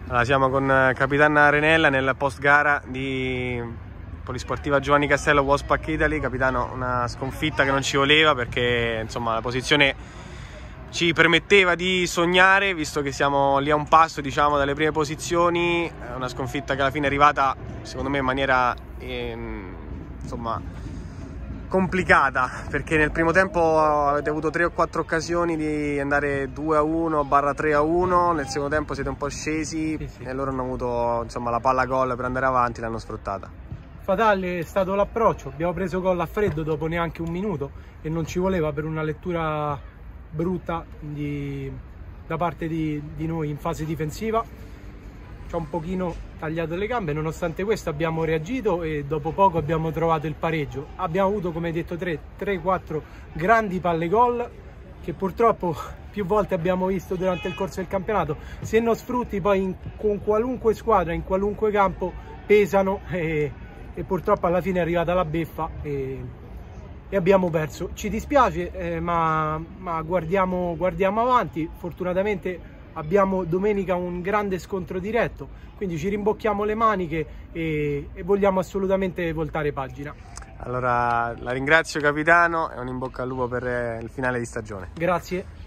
Allora, siamo con Capitano Arenella nel post gara di Polisportiva Giovanni Castello Wolfpack Italy. Capitano, una sconfitta che non ci voleva perché insomma la posizione ci permetteva di sognare, visto che siamo lì a un passo, diciamo, dalle prime posizioni. Una sconfitta che alla fine è arrivata secondo me in maniera insomma complicata, perché nel primo tempo avete avuto 3 o 4 occasioni di andare 2-1/3-1, nel secondo tempo siete un po' scesi e loro hanno avuto insomma la palla gol per andare avanti, l'hanno sfruttata. Fatale è stato l'approccio, abbiamo preso gol a freddo dopo neanche un minuto e non ci voleva per una lettura brutta da parte di noi in fase difensiva. Ci ha un pochino tagliato le gambe, nonostante questo abbiamo reagito e dopo poco abbiamo trovato il pareggio. Abbiamo avuto, come detto, 3-4 grandi palle gol che purtroppo più volte abbiamo visto durante il corso del campionato. Se non sfrutti poi con qualunque squadra, in qualunque campo, pesano e purtroppo alla fine è arrivata la beffa e abbiamo perso. Ci dispiace, ma guardiamo avanti. Fortunatamente abbiamo domenica un grande scontro diretto, quindi ci rimbocchiamo le maniche e vogliamo assolutamente voltare pagina. Allora la ringrazio capitano e un in bocca al lupo per il finale di stagione. Grazie.